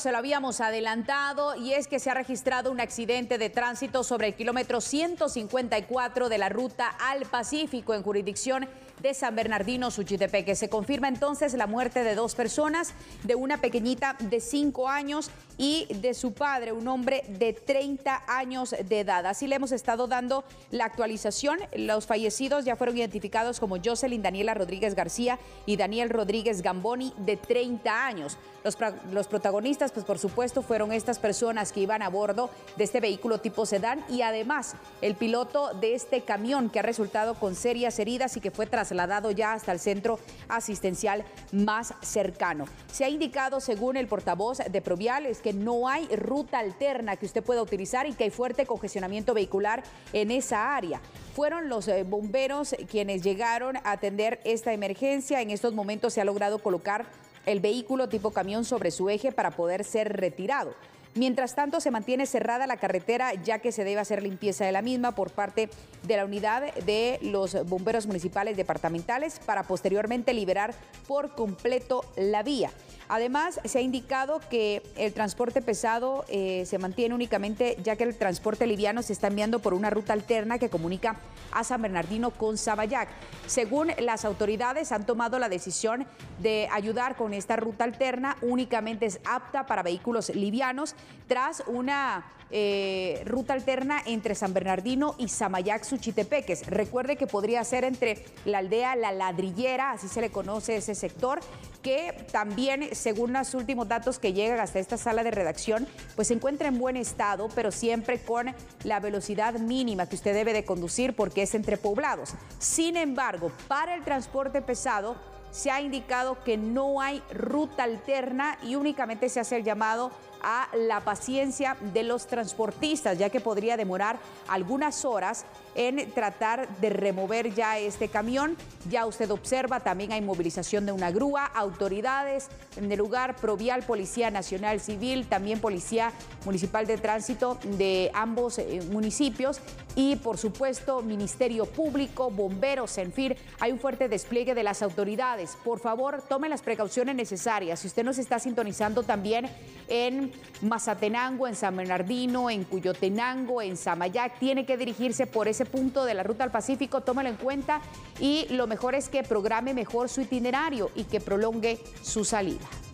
Se lo habíamos adelantado y es que se ha registrado un accidente de tránsito sobre el kilómetro 154 de la ruta al Pacífico en jurisdicción de San Bernardino, Suchitepeque. Se confirma entonces la muerte de 2 personas, de una pequeñita de 5 años y de su padre, un hombre de 30 años de edad. Así le hemos estado dando la actualización. Los fallecidos ya fueron identificados como Jocelyn Daniela Rodríguez García y Daniel Rodríguez Gamboni, de 30 años. Los protagonistas, pues por supuesto, fueron estas personas que iban a bordo de este vehículo tipo sedán y además el piloto de este camión, que ha resultado con serias heridas y que fue trasladado ya hasta el centro asistencial más cercano. Se ha indicado, según el portavoz de Provial, es que no hay ruta alterna que usted pueda utilizar y que hay fuerte congestionamiento vehicular en esa área. Fueron los bomberos quienes llegaron a atender esta emergencia. En estos momentos se ha logrado colocar el vehículo tipo camión sobre su eje para poder ser retirado. Mientras tanto, se mantiene cerrada la carretera, ya que se debe hacer limpieza de la misma por parte de la unidad de los bomberos municipales departamentales para posteriormente liberar por completo la vía. Además, se ha indicado que el transporte pesado se mantiene únicamente, ya que el transporte liviano se está enviando por una ruta alterna que comunica a San Bernardino con Samayac. Según las autoridades, han tomado la decisión de ayudar con esta ruta alterna. Únicamente es apta para vehículos livianos, tras una ruta alterna entre San Bernardino y Samayac, Suchitepeques. Recuerde que podría ser entre la aldea La Ladrillera, así se le conoce ese sector, que también, según los últimos datos que llegan hasta esta sala de redacción, pues se encuentra en buen estado, pero siempre con la velocidad mínima que usted debe de conducir porque es entre poblados. Sin embargo, para el transporte pesado se ha indicado que no hay ruta alterna y únicamente se hace el llamado a la paciencia de los transportistas, ya que podría demorar algunas horas en tratar de remover ya este camión. Ya usted observa, también hay movilización de una grúa, autoridades en el lugar, Provial, Policía Nacional Civil, también Policía Municipal de Tránsito de ambos municipios y, por supuesto, Ministerio Público, bomberos, en fin, hay un fuerte despliegue de las autoridades. Por favor, tome las precauciones necesarias. Si usted nos está sintonizando también en Mazatenango, en San Bernardino, en Cuyotenango, en Samayac, tiene que dirigirse por ese punto de la ruta al Pacífico, tómelo en cuenta y lo mejor es que programe mejor su itinerario y que prolongue su salida.